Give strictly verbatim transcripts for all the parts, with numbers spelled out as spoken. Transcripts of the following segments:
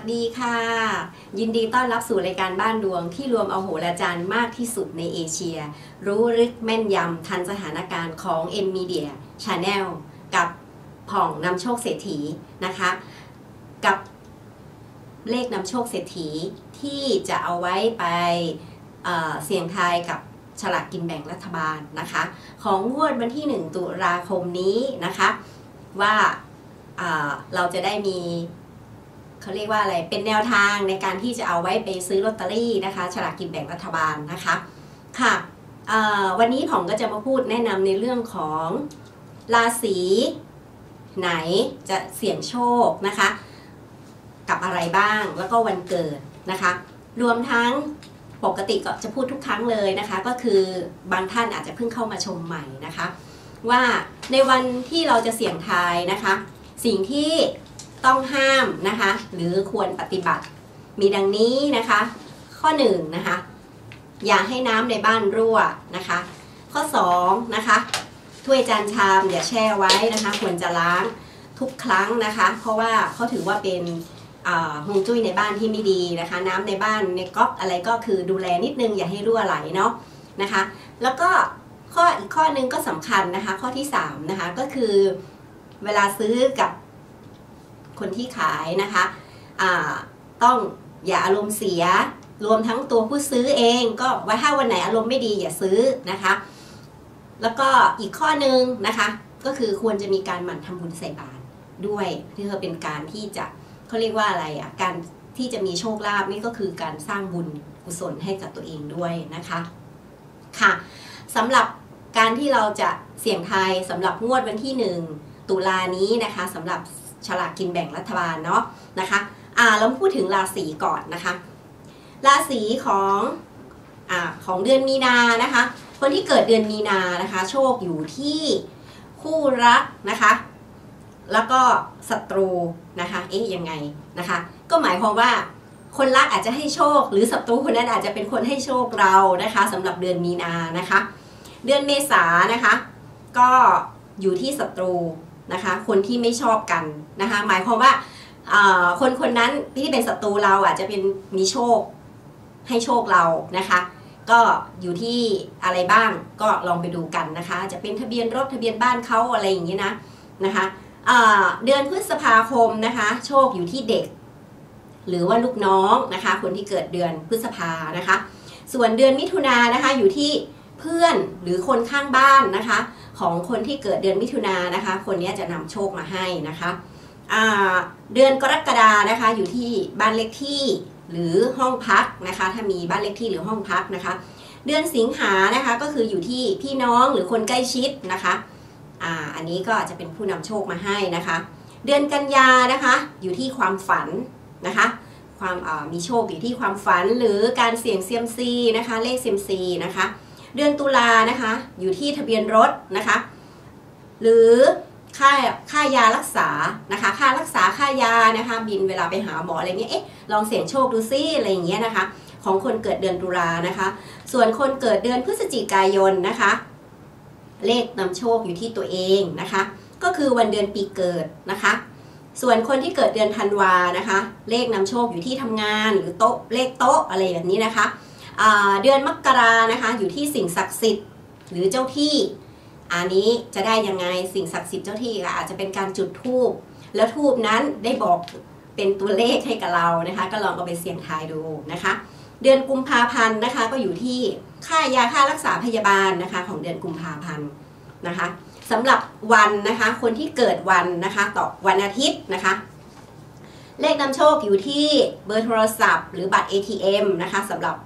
ดีค่ะยินดีต้อนรับสู่รายการบ้านดวงที่รวมเอาโหราจารย์มากที่สุดในเอเชียรู้ลึกแม่นยำทันสถานการณ์ของ M Media Channel กับผ่องนำโชคเศรษฐีนะคะกับเลขนำโชคเศรษฐีที่จะเอาไว้ไปเอ่อเสี่ยงทายกับฉลากกินแบ่งรัฐบาลนะคะของงวดวันที่หนึ่งตุลาคมนี้นะคะว่าเราจะได้มีเขาเรียกว่าอะไรเป็นแนวทางในการที่จะเอาไว้ไปซื้อลอตเตอรี่นะคะฉลากกินแบ่งรัฐบาลนะคะค่ะวันนี้ผมก็จะมาพูดแนะนำในเรื่องของราศีไหนจะเสี่ยงโชคนะคะกับอะไรบ้างแล้วก็วันเกิดนะคะรวมทั้งปกติก็จะพูดทุกครั้งเลยนะคะก็คือบางท่านอาจจะเพิ่งเข้ามาชมใหม่นะคะว่าในวันที่เราจะเสี่ยงทายนะคะสิ่งที่ต้องห้ามนะคะหรือควรปฏิบัติมีดังนี้นะคะข้อหนึ่งนะคะอย่าให้น้ำในบ้านรั่วนะคะข้อสองนะคะถ้วยจานชามอย่าแช่ไว้นะคะควรจะล้างทุกครั้งนะคะเพราะว่าเขาถือว่าเป็นฮวงจุ้ยในบ้านที่ไม่ดีนะคะน้ำในบ้านในก๊อกอะไรก็คือดูแลนิดนึงอย่าให้รั่วไหลเนาะนะคะแล้วก็ข้ออีกข้อนึงก็สำคัญนะคะข้อที่สามนะคะก็คือเวลาซื้อกับคนที่ขายนะคะต้องอย่าอารมณ์เสียรวมทั้งตัวผู้ซื้อเองก็ว่าถ้าวันไหนอารมณ์ไม่ดีอย่าซื้อนะคะแล้วก็อีกข้อนึงนะคะก็คือควรจะมีการหมั่นทำบุญใส่บาตรด้วยเพื่อเป็นการที่จะเขาเรียกว่าอะไรอ่ะการที่จะมีโชคลาภนี่ก็คือการสร้างบุญกุศลให้กับตัวเองด้วยนะคะค่ะสำหรับการที่เราจะเสี่ยงทายสำหรับงวดวันที่หนึ่งตุลานี้นะคะสำหรับฉลากกินแบ่งรัฐบาลเนาะนะคะอ่าเราพูดถึงราศีก่อนนะคะราศีของอ่าของเดือนมีนานะคะคนที่เกิดเดือนมีนานะคะโชคอยู่ที่คู่รักนะคะแล้วก็ศัตรูนะคะเอ๊ะยังไงนะคะก็หมายความว่าคนรักอาจจะให้โชคหรือศัตรูคนนั้นอาจจะเป็นคนให้โชคเรานะคะสำหรับเดือนมีนานะคะเดือนเมษานะคะก็อยู่ที่ศัตรูนะคะคนที่ไม่ชอบกันนะคะหมายความว่าคนคนนั้นที่เป็นศัตรูเราอาจจะเป็นมีโชคให้โชคเรานะคะก็อยู่ที่อะไรบ้างก็ลองไปดูกันนะคะจะเป็นทะเบียนรถทะเบียนบ้านเขาอะไรอย่างนี้นะนะคะเดือนพฤษภาคมนะคะโชคอยู่ที่เด็กหรือว่าลูกน้องนะคะคนที่เกิดเดือนพฤษภานะคะส่วนเดือนมิถุนายนนะคะอยู่ที่เพื่อนหรือคนข้างบ้านนะคะของคนที่เกิดเดือนมิถุนายนนะคะคนนี้จะนำโชคมาให้นะคะเดือนกรกฎานะคะอยู่ที่บ้านเลขที่หรือห้องพักนะคะถ้ามีบ้านเลขที่หรือห้องพักนะคะเดือนสิงหานะคะก็คืออยู่ที่พี่น้องหรือคนใกล้ชิดนะคะอ่าอันนี้ก็จะเป็นผู้นำโชคมาให้นะคะเดือนกันยานะคะอยู่ที่ความฝันนะคะความมีโชคอยู่ที่ความฝันหรือการเสี่ยงเซียมซีนะคะเลขเซียมซีนะคะเดือนตุลานะคะอยู่ที่ทะเบียนรถนะคะหรือค่าค่ายารักษานะคะค่ารักษาค่ายานะคะบินเวลาไปหาหมออะไรเงี้ยเอ๊ะลองเสี่ยงโชคดูซิอะไรอย่างเงี้ยนะคะของคนเกิดเดือนตุลานะคะส่วนคนเกิดเดือนพฤศจิกายนนะคะเลขนำโชคอยู่ที่ตัวเองนะคะก็คือวันเดือนปีเกิดนะคะส่วนคนที่เกิดเดือนธันวานะคะเลขนำโชคอยู่ที่ทำงานหรือโต๊ะเลขโต๊ะอะไรแบบนี้นะคะเดือนมกรานะคะอยู่ที่สิ่งศักดิ์สิทธิ์หรือเจ้าที่อันนี้จะได้ยังไงสิ่งศักดิ์สิทธิ์เจ้าที่อาจจะเป็นการจุดธูปแล้วธูปนั้นได้บอกเป็นตัวเลขให้กับเรานะคะก็ลองเอาไปเสี่ยงทายดูนะคะเดือนกุมภาพันธ์นะคะก็อยู่ที่ค่ายาค่ารักษาพยาบาลนะคะของเดือนกุมภาพันธ์นะคะสำหรับวันนะคะคนที่เกิดวันนะคะต่อวันอาทิตย์นะคะเลขนำโชคอยู่ที่เบอร์โทรศัพท์หรือบัตร เอ ที เอ็ม นะคะสำหรับ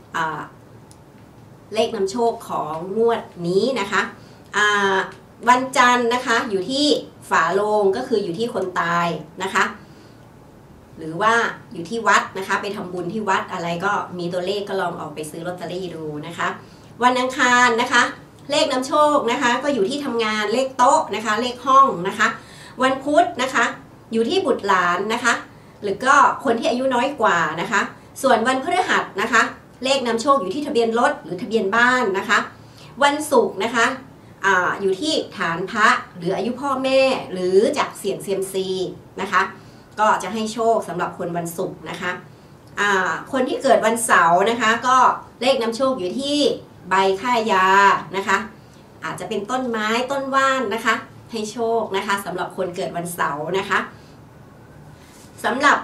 เลขนำโชคของงวดนี้นะคะวันจันทร์นะคะอยู่ที่ฝาโลงก็คืออยู่ที่คนตายนะคะหรือว่าอยู่ที่วัดนะคะไปทำบุญที่วัดอะไรก็มีตัวเลขก็ลองออกไปซื้อลอตเตอรี่ดูนะคะวันอังคารนะคะเลขนำโชคนะคะก็อยู่ที่ทำงานเลขโต๊ะนะคะเลขห้องนะคะวันพุธนะคะอยู่ที่บุตรหลานนะคะหรือก็คนที่อายุน้อยกว่านะคะส่วนวันพฤหัสนะคะเลขนำโชคอยู่ที่ทะเบียนรถหรือทะเบียนบ้านนะคะวันศุกร์นะคะ อ, อยู่ที่ฐานพระหรืออายุพ่อแม่หรือจากเสี่ยงเซียมซีนะคะก็จะให้โชคสำหรับคนวันศุกร์นะคะคนที่เกิดวันเสาร์นะคะก็เลขนำโชคอยู่ที่ใบค่ายานะคะอาจจะเป็นต้นไม้ต้นว่านนะคะให้โชคนะคะสำหรับคนเกิดวันเสาร์นะคะสำหรับ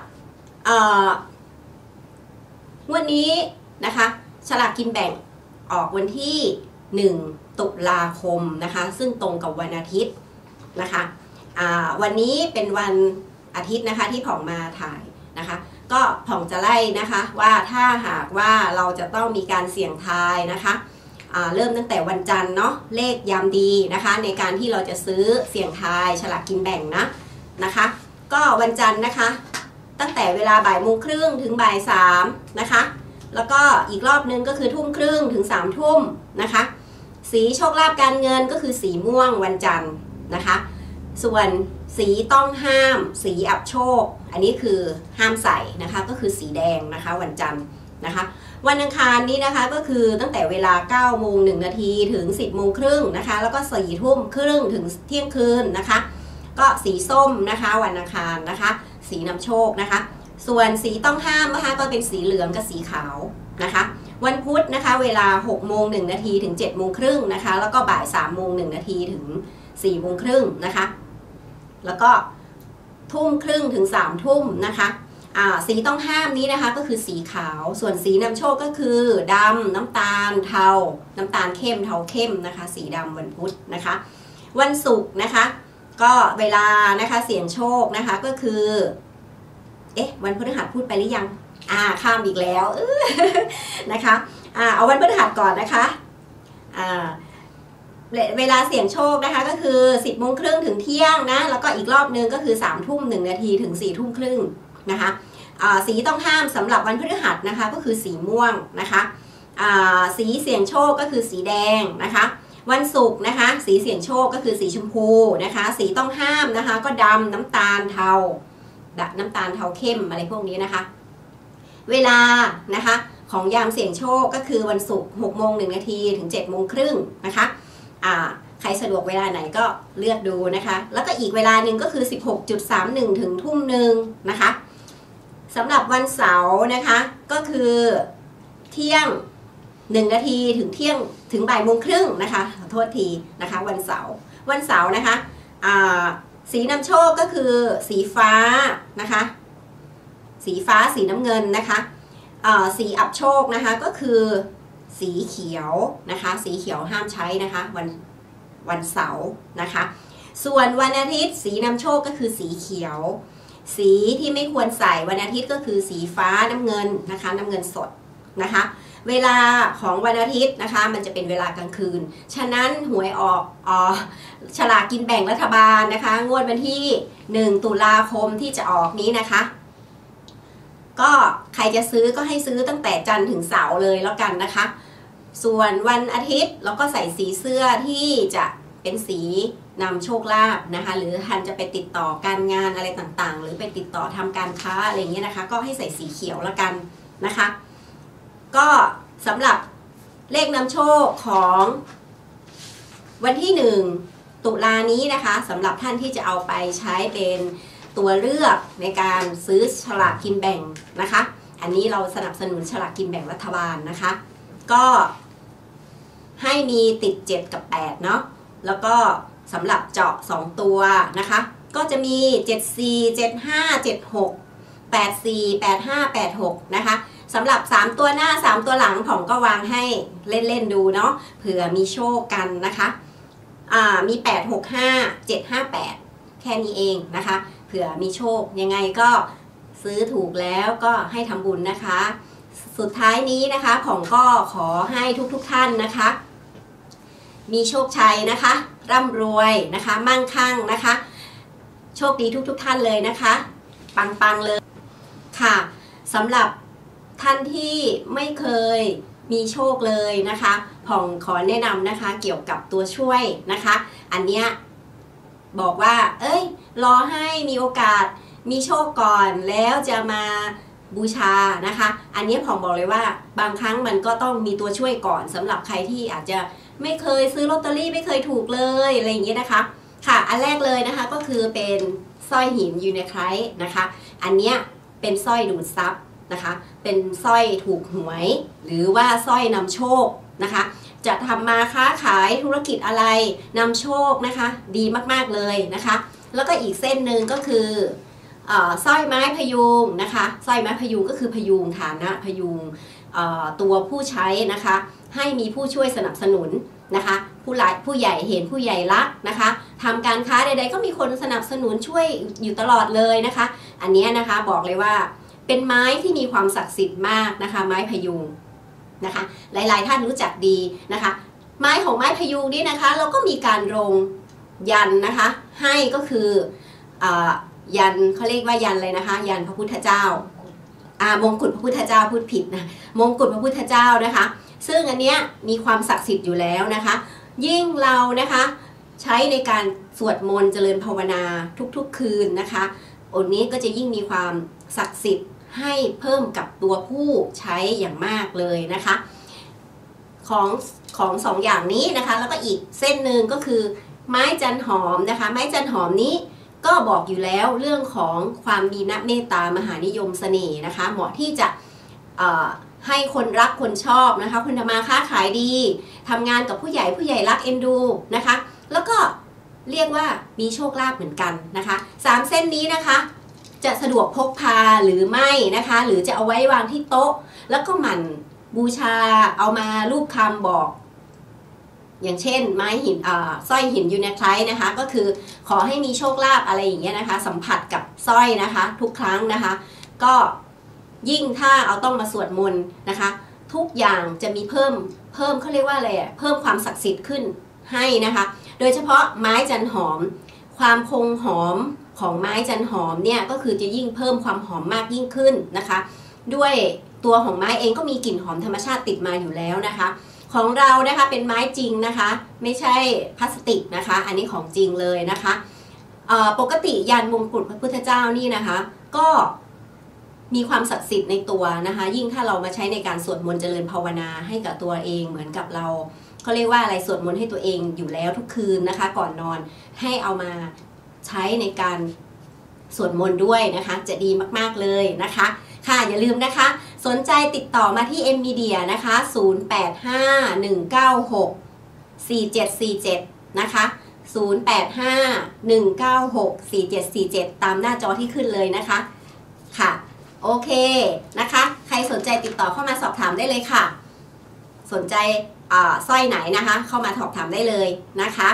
วันนี้นะคะฉลากกินแบ่งออกวันที่หนึ่งตุลาคมนะคะซึ่งตรงกับวันอาทิตย์นะคะวันนี้เป็นวันอาทิตย์นะคะที่ผ่องมาถ่ายนะคะก็ผ่องจะไล่นะคะว่าถ้าหากว่าเราจะต้องมีการเสี่ยงทายนะคะเริ่มตั้งแต่วันจันทร์เนาะเลขยามดีนะคะในการที่เราจะซื้อเสี่ยงทายฉลากกินแบ่งนะนะคะก็วันจันทร์นะคะตั้งแต่เวลาบ่ายโมงครึ่งถึงบ่ายสามนะคะแล้วก็อีกรอบนึงก็คือทุ่มครึ่งถึงสามทุ่มนะคะสีโชคลาภการเงินก็คือสีม่วงวันจันทร์นะคะส่วนสีต้องห้ามสีอับโชคอันนี้คือห้ามใส่นะคะก็คือสีแดงนะคะวันจันทร์นะคะวันอังคารนี้นะคะก็คือตั้งแต่เวลาเก้าโมงหนึ่งนาทีถึงสิบโมงครึ่งนะคะแล้วก็สี่ทุ่มครึ่งถึงเที่ยงคืนนะคะก็สีส้มนะคะวันอังคารนะคะสีนำโชคนะคะส่วนสีต้องห้ามนะคะก็เป็นสีเหลืองกับสีขาวนะคะวันพุธนะคะเวลาหกโมงหนึ่งนาทีถึงเจ็ดโมงครึ่งนะคะแล้วก็บ่ายสามโมงหนึ่งนาทีถึงสี่โมงครึ่งนะคะแล้วก็ทุ่มครึ่งถึงสามทุ่มนะคะสีต้องห้ามนี้นะคะก็คือสีขาวส่วนสีนำโชคก็คือดำน้ำตาลเทาน้ำตาลเข้มเทาเข้มนะคะสีดำวันพุธนะคะวันศุกร์นะคะก็เวลานะคะเสี่ยงโชคนะคะก็คือเอ๊ะวันพฤหัสพูดไปหรือยังอ่าข้ามอีกแล้วนะคะอ่าเอาวันพฤหัสก่อนนะคะอ่าเวลาเสี่ยงโชคนะคะก็คือสิบโมงครึ่งถึงเที่ยงนะแล้วก็อีกรอบนึงก็คือสามทุ่มหนึ่งนาทีถึงสี่ทุ่มครึ่งนะคะสีต้องห้ามสำหรับวันพฤหัสนะคะก็คือสีม่วงนะคะสีเสี่ยงโชคก็คือสีแดงนะคะวันศุกร์นะคะสีเสี่ยงโชคก็คือสีชมพูนะคะสีต้องห้ามนะคะก็ดำน้ำตาลเทาน้ำตาลเทาเข้มอะไรพวกนี้นะคะเวลานะคะของยามเสี่ยงโชคก็คือวันศุกร์หกโมงหนึ่งนาทีถึงเจ็ดโมงครึ่งนะคะใครสะดวกเวลาไหนก็เลือกดูนะคะแล้วก็อีกเวลาหนึ่งก็คือ สิบหกจุดสามหนึ่ง ถึงทุ่มหนึ่งนะคะสำหรับวันเสาร์นะคะก็คือเที่ยงหนึ่งนาทีถึงเที่ยงถึงบ่ายโมงครึ่งนะคะขอโทษทีนะคะวันเสาร์วันเสาร์นะคะสีนำโชคก็คือสีฟ้านะคะสีฟ้าสีน้ำเงินนะคะสีอับโชคนะคะก็คือสีเขียวนะคะสีเขียวห้ามใช้นะคะวันวันเสาร์นะคะส่วนวันอาทิตย์สีนำโชคก็คือสีเขียวสีที่ไม่ควรใส่วันอาทิตย์ก็คือสีฟ้าน้ำเงินนะคะน้ำเงินสดนะคะเวลาของวันอาทิตย์นะคะมันจะเป็นเวลากลางคืนฉะนั้นหวยออกออฉลากกินแบ่งรัฐบาลนะคะงวดวันที่หนึ่งตุลาคมที่จะออกนี้นะคะก็ใครจะซื้อก็ให้ซื้อตั้งแต่จันทร์ถึงเสาร์เลยแล้วกันนะคะส่วนวันอาทิตย์เราก็ใส่สีเสื้อที่จะเป็นสีนำโชคลาภนะคะหรือท่านจะไปติดต่อการงานอะไรต่างๆหรือไปติดต่อทำการค้าอะไรอย่างเงี้ยนะคะก็ให้ใส่สีเขียวแล้วกันนะคะก็สำหรับเลขนำโชคของวันที่หนึ่งตุลานี้นะคะสำหรับท่านที่จะเอาไปใช้เป็นตัวเลือกในการซื้อฉลากกินแบ่งนะคะอันนี้เราสนับสนุนฉลากกินแบ่งรัฐบาลนะคะก็ให้มีติดเจ็ดกับแปดเนาะแล้วก็สำหรับเจาะสองตัวนะคะก็จะมีเจ็ดสี่ เจ็ดห้า เจ็ดหก แปดสี่ แปดห้า แปดหกนะคะสำหรับสามตัวหน้าสามตัวหลังผมก็วางให้เล่นๆดูเนาะเผื่อมีโชคกันนะคะอ่ามีแปด หก ห้า เจ็ด ห้า แปดแค่นี้เองนะคะเผื่อมีโชคยังไงก็ซื้อถูกแล้วก็ให้ทำบุญนะคะสุดท้ายนี้นะคะผมก็ขอให้ทุกๆท่านนะคะมีโชคชัยนะคะร่ำรวยนะคะมั่งคั่งนะคะโชคดีทุกๆท่านเลยนะคะปังๆเลยค่ะสำหรับท่านที่ไม่เคยมีโชคเลยนะคะผมขอแนะนำนะคะเกี่ยวกับตัวช่วยนะคะอันเนี้ยบอกว่าเอ้ยรอให้มีโอกาสมีโชคก่อนแล้วจะมาบูชานะคะอันนี้ผมบอกเลยว่าบางครั้งมันก็ต้องมีตัวช่วยก่อนสำหรับใครที่อาจจะไม่เคยซื้อลอตเตอรี่ไม่เคยถูกเลยอะไรอย่างเงี้ยนะคะค่ะอันแรกเลยนะคะก็คือเป็นสร้อยหินยูเนไครต์นะคะอันเนี้ยเป็นสร้อยดูดซับนะคะเป็นสร้อยถูกหวยหรือว่าสร้อยนำโชคนะคะจะทำมาค้าขายธุรกิจอะไรนำโชคนะคะดีมากๆเลยนะคะแล้วก็อีกเส้นหนึ่งก็คือสร้อยไม้พยุงนะคะสร้อยไม้พยุงก็คือพยุงฐานะพยุงตัวผู้ใช้นะคะให้มีผู้ช่วยสนับสนุนนะคะผู้หลักผู้ใหญ่เห็นผู้ใหญ่รักนะคะทำการค้าใดๆก็มีคนสนับสนุนช่วยอยู่ตลอดเลยนะคะอันนี้นะคะบอกเลยว่าเป็นไม้ที่มีความศักดิ์สิทธิ์มากนะคะไม้พยุงนะคะหลายๆท่านรู้จักดีนะคะไม้ของไม้พยุงนี่นะคะเราก็มีการลงยันนะคะให้ก็คืออยันเขาเรียกว่ายันเลยนะคะยันพระพุทธเจ้าอ่ามงกุฎพระพุทธเจ้าพูดผิดนะมงกุฎพระพุทธเจ้านะคะซึ่งอันเนี้ยมีความศักดิ์สิทธิ์อยู่แล้วนะคะยิ่งเรานะคะใช้ในการสวดมนต์เจริญภาวนาทุกๆคืนนะคะองค์นี้ก็จะยิ่งมีความศักดิ์สิทธิ์ให้เพิ่มกับตัวผู้ใช้อย่างมากเลยนะคะของของสองอย่างนี้นะคะแล้วก็อีกเส้นหนึ่งก็คือไม้จันหอมนะคะไม้จันหอมนี้ก็บอกอยู่แล้วเรื่องของความมีน้ำเมตตามหานิยมเสน่ห์นะคะเหมาะที่จะให้คนรักคนชอบนะคะคนทำมาค้าขายดีทำงานกับผู้ใหญ่ผู้ใหญ่รักเอ็นดูนะคะแล้วก็เรียกว่ามีโชคลาภเหมือนกันนะคะสามเส้นนี้นะคะจะสะดวกพกพาหรือไม่นะคะหรือจะเอาไว้วางที่โต๊ะแล้วก็หมั่นบูชาเอามารูปคำบอกอย่างเช่นไม้หินสร้อยหินยูเนไครต์นะคะก็คือขอให้มีโชคลาภอะไรอย่างเงี้ยนะคะสัมผัสกับสร้อยนะคะทุกครั้งนะคะก็ยิ่งถ้าเอาต้องมาสวดมนต์นะคะทุกอย่างจะมีเพิ่มเพิ่มเขาเรียกว่าอะไรอ่ะเพิ่มความศักดิ์สิทธิ์ขึ้นให้นะคะโดยเฉพาะไม้จันหอมความคงหอมของไม้จันหอมเนี่ยก็คือจะยิ่งเพิ่มความหอมมากยิ่งขึ้นนะคะด้วยตัวของไม้เองก็มีกลิ่นหอมธรรมชาติติดมาอยู่แล้วนะคะของเรานะคะเป็นไม้จริงนะคะไม่ใช่พลาสติกนะคะอันนี้ของจริงเลยนะคะปกติยันมงกุฎพระพุทธเจ้านี่นะคะก็มีความศักดิ์สิทธิ์ในตัวนะคะยิ่งถ้าเรามาใช้ในการสวดมนต์เจริญภาวนาให้กับตัวเองเหมือนกับเราเขาเรียกว่าอะไรสวดมนต์ให้ตัวเองอยู่แล้วทุกคืนนะคะก่อนนอนให้เอามาใช้ในการสวดมนต์ด้วยนะคะจะดีมากๆเลยนะคะค่ะอย่าลืมนะคะสนใจติดต่อมาที่ เอ็ม Media นะคะศูนย์ แปด ห้า หนึ่ง เก้า หก สี่ เจ็ด สี่ เจ็ดนะคะศูนย์ แปด ห้า หนึ่ง เก้า หก สี่ เจ็ด สี่ เจ็ดตามหน้าจอที่ขึ้นเลยนะคะค่ะโอเคนะคะใครสนใจติดต่อเข้ามาสอบถามได้เลยค่ะสนใจสร้อยไหนนะคะเข้ามาสอบถามได้เลยนะคะ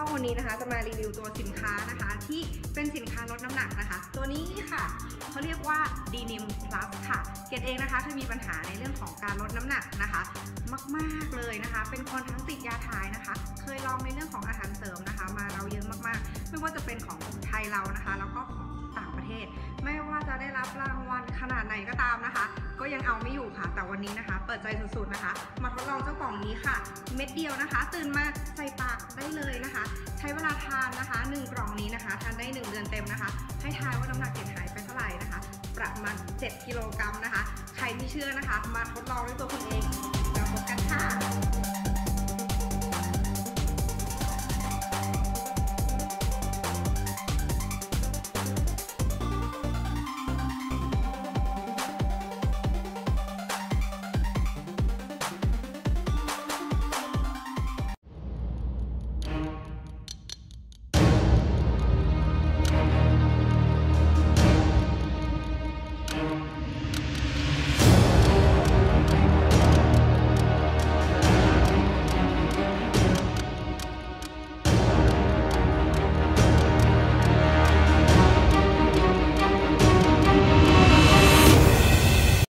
วันนี้นะคะจะมารีวิวตัวสินค้านะคะที่เป็นสินค้าลดน้ำหนักนะคะตัวนี้ค่ะเขาเรียกว่า Denim Plus ค่ะเกดเองนะคะเคยมีปัญหาในเรื่องของการลดน้ำหนักนะคะมากๆเลยนะคะเป็นคนทั้งติดยาถ่ายนะคะเคยลองในเรื่องของอาหารเสริมนะคะมาเราเยอะมากๆไม่ว่าจะเป็นของไทยเรานะคะแล้วก็ของต่างประเทศไม่ว่าจะได้รับรางวัลขนาดไหนก็ตามนะคะก็ยังเอาไม่อยู่ค่ะแต่วันนี้นะคะเปิดใจสุดๆนะคะมาทดลองเจ้ากล่องนี้ค่ะเม็ดเดียวนะคะตื่นมาใส่ปากได้เลยนะคะใช้เวลาทานนะคะหนึ่งกล่องนี้นะคะทานได้หนึ่งเดือนเต็มนะคะให้ทายว่าน้ำหนักเกดหายไปเท่าไหร่นะคะประมาณเจ็ดกิโลกรัมนะคะใครที่เชื่อนะคะมาทดลองด้วยตัวคุณเอง